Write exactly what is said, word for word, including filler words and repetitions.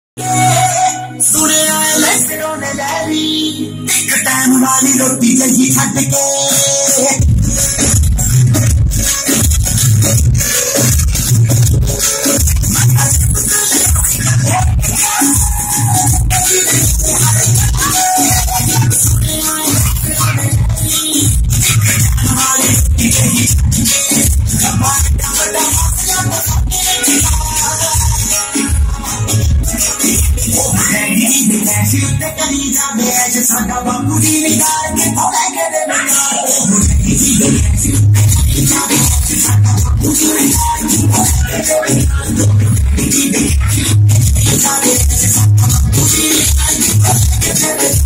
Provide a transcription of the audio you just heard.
सुने आए लसरों ने लहरी एक टाइम वाली रोटी जगी छट के साडा बापू दी निगार के थोड़े के दे निगार साडा बापू दी निगार के थोड़े के दे निगार